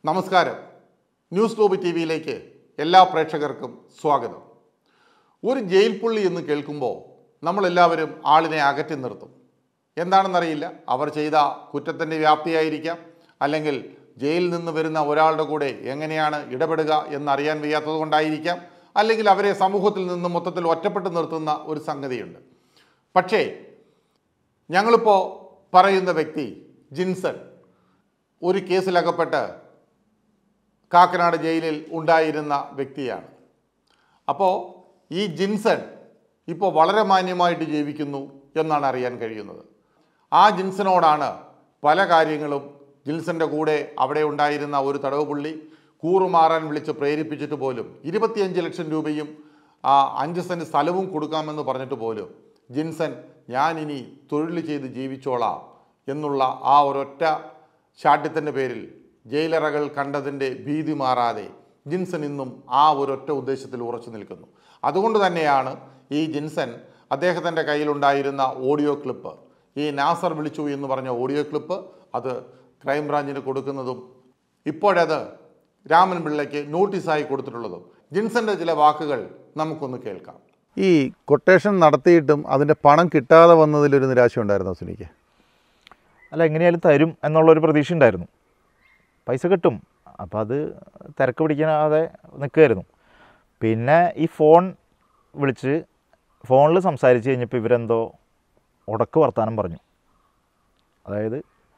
നമസ്കാരം. News globe ടിവിയിലേക്ക് എല്ലാ പ്രേക്ഷകർക്കും സ്വാഗതം. ഒരു ജയിൽ പുള്ളി എന്ന് കേൾക്കുമ്പോൾ നമ്മളെല്ലാവരും ആളിനെ അകറ്റി നിർത്തും. എന്താണെന്നറിയില്ല, അവർ ചെയ്ത കുറ്റത്തിൻ്റെ വ്യാപ്തിയായിരിക്കാം, അല്ലെങ്കിൽ ജയിലിൽ നിന്ന് വരുന്ന ഒരാളുടെ കൂടെ എങ്ങനെയാണ് ഇടപെടുക എന്നറിയാൻ വയ്യാത്തത് കൊണ്ടായിരിക്കാം, അല്ലെങ്കിൽ അവരെ സമൂഹത്തിൽ നിന്ന് മൊത്തത്തിൽ ഒറ്റപ്പെട്ട് നിർത്തുന്ന ഒരു സംഗതിയുണ്ട്. പക്ഷേ ഞങ്ങളിപ്പോൾ പറയുന്ന വ്യക്തി ജിൻസൺ ഒരു കേസിലകപ്പെട്ട് കാക്കനാട് ജയിലിൽ ഉണ്ടായിരുന്ന വ്യക്തിയാണ്. അപ്പോൾ ഈ ജിൻസൺ ഇപ്പോൾ വളരെ മാന്യമായിട്ട് ജീവിക്കുന്നു എന്നാണ് അറിയാൻ കഴിയുന്നത്. ആ ജിൻസനോടാണ് പല കാര്യങ്ങളും ജിൻസൻ്റെ കൂടെ അവിടെ ഉണ്ടായിരുന്ന ഒരു തടവ് പുള്ളി കൂറുമാറാൻ വിളിച്ച് പ്രേരിപ്പിച്ചിട്ട് പോലും 25 ലക്ഷം രൂപയും 5 സെൻറ്റ് സ്ഥലവും കൊടുക്കാമെന്ന് പറഞ്ഞിട്ട് പോലും ജിൻസൺ ഞാനിനി തൊഴിൽ ചെയ്ത് ജീവിച്ചോളാം എന്നുള്ള ആ ഒരൊറ്റ ശാഠ്യത്തിൻ്റെ പേരിൽ ജയിലറകൾ കണ്ടതിൻ്റെ ഭീതി മാറാതെ ജിൻസൺ ഇന്നും ആ ഒരൊറ്റ ഉദ്ദേശത്തിൽ ഉറച്ചു നിൽക്കുന്നു. അതുകൊണ്ട് തന്നെയാണ് ഈ ജിൻസൺ അദ്ദേഹത്തിൻ്റെ കയ്യിലുണ്ടായിരുന്ന ഓഡിയോ ക്ലിപ്പ്, ഈ നാസർ വിളിച്ചു എന്ന് പറഞ്ഞ ഓഡിയോ ക്ലിപ്പ്, അത് ക്രൈംബ്രാഞ്ചിന് കൊടുക്കുന്നതും ഇപ്പോഴത് രാമൻ പിള്ളയ്ക്ക് നോട്ടീസായി കൊടുത്തിട്ടുള്ളതും. ജിൻസൻ്റെ ചില വാക്കുകൾ നമുക്കൊന്ന് കേൾക്കാം. ഈ കൊട്ടേഷൻ നടത്തിയിട്ടും അതിൻ്റെ പണം കിട്ടാതെ വന്നതിലൊരു നിരാശ ഉണ്ടായിരുന്നു സുനിക്ക്? അല്ല, എങ്ങനെയാലും തരും എന്നുള്ളൊരു പ്രതീക്ഷ ഉണ്ടായിരുന്നു. പൈസ കിട്ടും, അപ്പോൾ അത് തിരക്ക് പിടിക്കാതെ നിൽക്കുമായിരുന്നു. പിന്നെ ഈ ഫോൺ വിളിച്ച് ഫോണിൽ സംസാരിച്ച് കഴിഞ്ഞപ്പോൾ ഇവരെന്തോ ഉടക്ക് വർത്താനം പറഞ്ഞു. അതായത്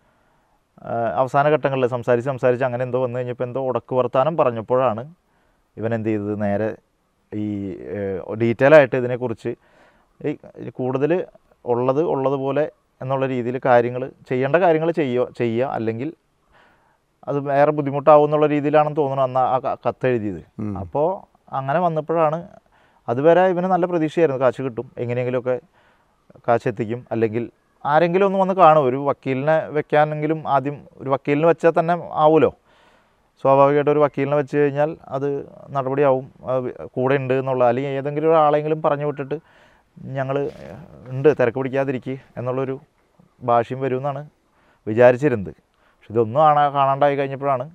അവസാന ഘട്ടങ്ങളിൽ സംസാരിച്ച് അങ്ങനെ എന്തോ വന്നു കഴിഞ്ഞപ്പോൾ എന്തോ ഉടക്ക് വർത്താനം പറഞ്ഞപ്പോഴാണ് ഇവൻ എന്ത് ചെയ്തത്, നേരെ ഈ ഡീറ്റെയിൽ ആയിട്ട് ഇതിനെക്കുറിച്ച് കൂടുതൽ ഉള്ളതുപോലെ എന്നുള്ള രീതിയിൽ ചെയ്യേണ്ട കാര്യങ്ങൾ ചെയ്യുക, അല്ലെങ്കിൽ അത് വേറെ ബുദ്ധിമുട്ടാവും എന്നുള്ള രീതിയിലാണെന്ന് തോന്നുന്നു അന്ന് ആ കത്തെഴുതിയത്. അപ്പോൾ അങ്ങനെ വന്നപ്പോഴാണ്, അതുവരെ ഇവന് നല്ല പ്രതീക്ഷയായിരുന്നു കാശ് കിട്ടും, എങ്ങനെയെങ്കിലുമൊക്കെ കാശ് എത്തിക്കും, അല്ലെങ്കിൽ ആരെങ്കിലും ഒന്ന് വന്ന് കാണും. ഒരു വക്കീലിനെ വെക്കാനെങ്കിലും ആദ്യം ഒരു വക്കീലിനെ വെച്ചാൽ തന്നെ ആവുമല്ലോ, സ്വാഭാവികമായിട്ട് ഒരു വക്കീലിനെ വെച്ച് കഴിഞ്ഞാൽ അത് നടപടിയാവും, കൂടെ ഉണ്ട് എന്നുള്ള, അല്ലെങ്കിൽ ഏതെങ്കിലും ഒരാളെങ്കിലും പറഞ്ഞു വിട്ടിട്ട് ഞങ്ങൾ ഉണ്ട് തിരക്ക് പിടിക്കാതിരിക്കുക എന്നുള്ളൊരു ഭാഷ്യം വരുമെന്നാണ് വിചാരിച്ചിരുന്നത്. പക്ഷെ ഇതൊന്നും കാണാണ്ടായി കഴിഞ്ഞപ്പോഴാണ്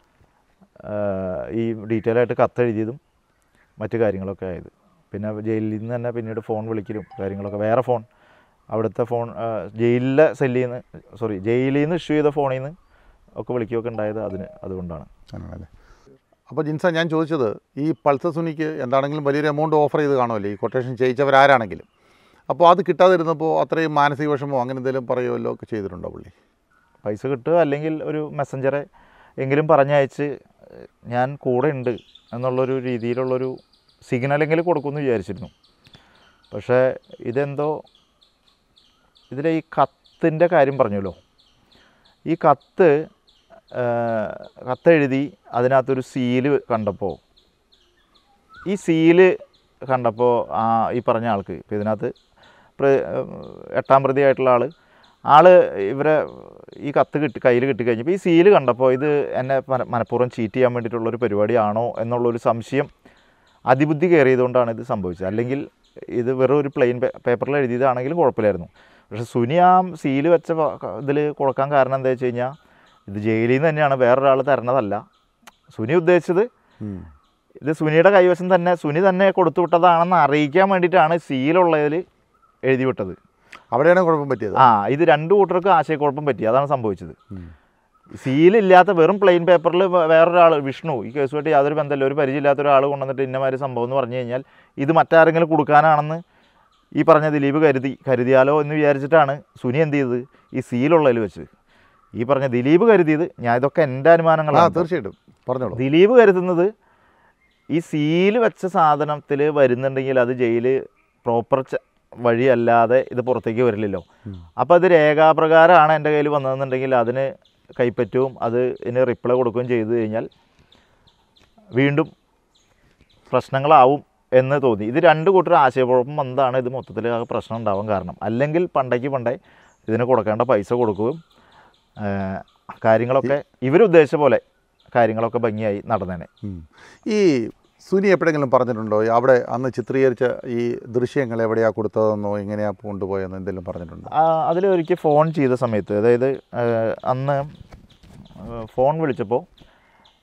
ഈ ഡീറ്റെയിൽ ആയിട്ട് കത്തെഴുതിയതും മറ്റു കാര്യങ്ങളൊക്കെ ആയത്. പിന്നെ ജയിലിൽ നിന്ന് തന്നെ പിന്നീട് ഫോൺ വിളിക്കലും കാര്യങ്ങളൊക്കെ, വേറെ ഫോൺ, അവിടുത്തെ ഫോൺ ജയിലിൽ നിന്ന് ഇഷ്യൂ ചെയ്ത ഫോണിൽ നിന്ന് ഒക്കെ വിളിക്കുകയൊക്കെ ഉണ്ടായത് അതുകൊണ്ടാണ്. അങ്ങനെയല്ലേ? അപ്പോൾ ജിൻസ, ഞാൻ ചോദിച്ചത്, ഈ പൾസർ സുനിക്ക് എന്താണെങ്കിലും വലിയൊരു എമൗണ്ട് ഓഫർ ചെയ്ത് കാണുമല്ലോ ഈ കൊട്ടേഷൻ ചെയ്യിച്ചവരാരാണെങ്കിലും. അപ്പോൾ അത് കിട്ടാതിരുന്നപ്പോൾ അത്രയും മാനസിക വിഷമോ അങ്ങനെ എന്തെങ്കിലും പറയുമല്ലോ ഒക്കെ ചെയ്തിട്ടുണ്ടോ പുള്ളി? പൈസ കിട്ടുക, അല്ലെങ്കിൽ ഒരു മെസ്സഞ്ചറെ എങ്കിലും പറഞ്ഞയച്ച് ഞാൻ കൂടെ ഉണ്ട് എന്നുള്ളൊരു രീതിയിലുള്ളൊരു സിഗ്നലെങ്കിലും കൊടുക്കുമെന്ന് വിചാരിച്ചിരുന്നു. പക്ഷേ ഇതിലെ ഈ കത്തിൻ്റെ കാര്യം പറഞ്ഞല്ലോ, ഈ കത്തെഴുതി അതിനകത്തൊരു സീല് കണ്ടപ്പോൾ, ഈ സീല് കണ്ടപ്പോൾ ഈ പറഞ്ഞ ആൾക്ക്, ഇപ്പോൾ ഇതിനകത്ത് 8ാം പ്രതിയായിട്ടുള്ള ആൾ ഇവരെ ഈ കത്ത് കയ്യിൽ കിട്ടിക്കഴിഞ്ഞപ്പോൾ ഈ സീല് കണ്ടപ്പോൾ ഇത് എന്നെ മനഃപൂർവ്വം ചീറ്റ് ചെയ്യാൻ വേണ്ടിയിട്ടുള്ളൊരു പരിപാടിയാണോ എന്നുള്ളൊരു സംശയം അതിബുദ്ധി കയറിയതുകൊണ്ടാണ് ഇത് സംഭവിച്ചത്. അല്ലെങ്കിൽ ഇത് വെറും ഒരു പ്ലെയിൻ പേപ്പറിൽ എഴുതിയതാണെങ്കിലും കുഴപ്പമില്ലായിരുന്നു. പക്ഷേ സുനി ആ സീല് വെച്ച ഇതിൽ കൊടുക്കാൻ കാരണം എന്താ വെച്ച് കഴിഞ്ഞാൽ, ഇത് ജയിലിൽ നിന്ന് തന്നെയാണ്, വേറൊരാൾ തരണതല്ല. സുനി ഉദ്ദേശിച്ചത് ഇത് സുനിയുടെ കൈവശം തന്നെ, സുനി തന്നെ കൊടുത്തു വിട്ടതാണെന്ന് അറിയിക്കാൻ വേണ്ടിയിട്ടാണ് സീലുള്ളതിൽ എഴുതി വിട്ടത്. അവിടെയാണ് കുഴപ്പം പറ്റിയത്. ഇത് രണ്ടു കൂട്ടർക്ക് ആശയക്കുഴപ്പം പറ്റി, അതാണ് സംഭവിച്ചത്. സീലില്ലാത്ത വെറും പ്ലെയിൻ പേപ്പറിൽ വേറൊരാൾ, വിഷ്ണു, ഈ കേസുമായിട്ട് യാതൊരു ബന്ധമില്ല, ഒരു പരിചയമില്ലാത്ത ഒരാൾ കൊണ്ടുവന്നിട്ട് ഇന്നമാതിരി സംഭവം എന്ന് പറഞ്ഞു കഴിഞ്ഞാൽ ഇത് മറ്റാരെങ്കിലും കൊടുക്കാനാണെന്ന് ഈ പറഞ്ഞ ദിലീപ് കരുതിയാലോ എന്ന് വിചാരിച്ചിട്ടാണ് സുനി എന്ത് ചെയ്തത്, ഈ സീലുള്ളതിൽ വെച്ച് ഈ പറഞ്ഞ ദിലീപ് കരുതിയത്, ഞാൻ ഇതൊക്കെ എൻ്റെ അനുമാനങ്ങളാണ്, തീർച്ചയായിട്ടും പറഞ്ഞോളൂ. ദിലീപ് കരുതുന്നത് ഈ സീല് വെച്ച സാധനത്തിൽ വരുന്നുണ്ടെങ്കിൽ അത് ജയിൽ പ്രോപ്പർ വഴിയല്ലാതെ ഇത് പുറത്തേക്ക് വരില്ലല്ലോ. അപ്പോൾ അത് രേഖാപ്രകാരമാണ് എൻ്റെ കയ്യിൽ വന്നതെന്നുണ്ടെങ്കിൽ അതിന് കൈപ്പറ്റുകയും ഇതിന് റിപ്ലൈ കൊടുക്കുകയും ചെയ്തു കഴിഞ്ഞാൽ വീണ്ടും പ്രശ്നങ്ങളാവും എന്ന് തോന്നി. ഇത് രണ്ട് കൂട്ടർ ആശയക്കുഴപ്പം വന്നതാണ് ഇത് മൊത്തത്തിൽ പ്രശ്നം ഉണ്ടാവാൻ കാരണം. അല്ലെങ്കിൽ പണ്ടേ ഇതിന് കൊടുക്കേണ്ട പൈസ കൊടുക്കുകയും കാര്യങ്ങളൊക്കെ ഇവരുദ്ദേശിച്ച പോലെ കാര്യങ്ങളൊക്കെ ഭംഗിയായി നടന്നേനെ. ഈ സുനി എപ്പോഴെങ്കിലും പറഞ്ഞിട്ടുണ്ടോ അവിടെ അന്ന് ചിത്രീകരിച്ച ഈ ദൃശ്യങ്ങൾ എവിടെയാണ് കൊടുത്തതെന്നോ എങ്ങനെയാണ് കൊണ്ടുപോയെന്നോ എന്തെങ്കിലും പറഞ്ഞിട്ടുണ്ടോ? അതിലൊരിക്കൽ ഫോൺ ചെയ്ത സമയത്ത്, അതായത് അന്ന് ഫോൺ വിളിച്ചപ്പോൾ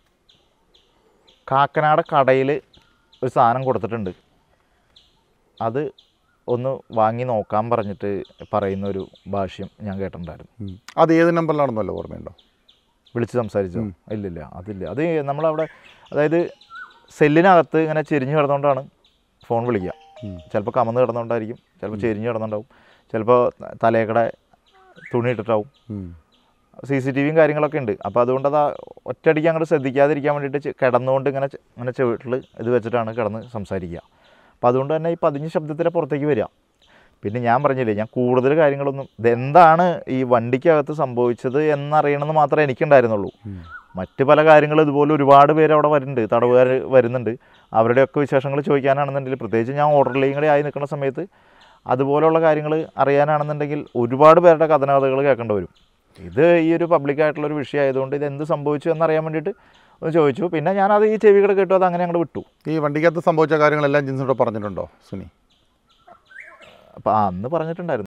കാക്കനാട് കടയിൽ ഒരു സാധനം കൊടുത്തിട്ടുണ്ട്, അത് ഒന്ന് വാങ്ങി നോക്കാൻ പറഞ്ഞിട്ട് പറയുന്ന ഒരു ഭാഷ്യം ഞാൻ കേട്ടിട്ടുണ്ടായിരുന്നു. അത് ഏത് നമ്പറിലാണെന്നല്ലോ ഓർമ്മയുണ്ടോ? വിളിച്ച് സംസാരിച്ചോ? ഇല്ലില്ല, അതില്ല. അത് നമ്മളവിടെ, അതായത് സെല്ലിനകത്ത് ഇങ്ങനെ ചെരിഞ്ഞ് കിടന്നുകൊണ്ടാണ് ഫോൺ വിളിക്കുക. ചിലപ്പോൾ കമന്ന് കിടന്നുകൊണ്ടായിരിക്കും, ചിലപ്പോൾ ചെരിഞ്ഞ് കിടന്നുണ്ടാവും, ചിലപ്പോൾ തലയക്കടെ തുണി ഇട്ടിട്ടാവും. CCTVയും കാര്യങ്ങളൊക്കെ ഉണ്ട്. അപ്പോൾ അതുകൊണ്ട് അത് ഒറ്റയടിക്ക് അങ്ങോട്ട് ശ്രദ്ധിക്കാതിരിക്കാൻ വേണ്ടിയിട്ട് കിടന്നുകൊണ്ട് ഇങ്ങനെ ചുവട്ടിൽ ഇത് വെച്ചിട്ടാണ് കിടന്ന് സംസാരിക്കുക. അപ്പോൾ അതുകൊണ്ട് തന്നെ ഈ പതിഞ്ഞ ശബ്ദത്തിലെ പുറത്തേക്ക് വരിക. പിന്നെ ഞാൻ പറഞ്ഞില്ലേ, ഞാൻ കൂടുതൽ കാര്യങ്ങളൊന്നും ഇതെന്താണ് ഈ വണ്ടിക്കകത്ത് സംഭവിച്ചത് എന്നറിയണമെന്ന് മാത്രമേ എനിക്കുണ്ടായിരുന്നുള്ളൂ. മറ്റ് പല കാര്യങ്ങളും ഇതുപോലെ ഒരുപാട് പേര് അവിടെ വരുന്നുണ്ട്, തടവുകാർ വരുന്നുണ്ട്. അവരുടെയൊക്കെ വിശേഷങ്ങൾ ചോദിക്കാനാണെന്നുണ്ടെങ്കിൽ, പ്രത്യേകിച്ച് ഞാൻ ഓർഡറിലേയും കൂടെ ആയി നിൽക്കുന്ന സമയത്ത് അതുപോലെയുള്ള കാര്യങ്ങൾ അറിയാനാണെന്നുണ്ടെങ്കിൽ ഒരുപാട് പേരുടെ കഥനകഥകൾ കേൾക്കേണ്ടി വരും. ഇത് ഈ ഒരു പബ്ലിക്കായിട്ടുള്ളൊരു വിഷയമായതുകൊണ്ട് ഇതെന്ത് സംഭവിച്ചു എന്നറിയാൻ വേണ്ടിയിട്ട് ഒന്ന് ചോദിച്ചു. പിന്നെ ഞാനത് ഈ ചെവികളെ കേട്ടു, അത് അങ്ങനെ അങ്ങോട്ട് വിട്ടു. ഈ വണ്ടിക്കകത്ത് സംഭവിച്ച കാര്യങ്ങളെല്ലാം ജിൻസനോട് പറഞ്ഞിട്ടുണ്ടോ സുനി? അപ്പോൾ അന്ന് പറഞ്ഞിട്ടുണ്ടായിരുന്നു.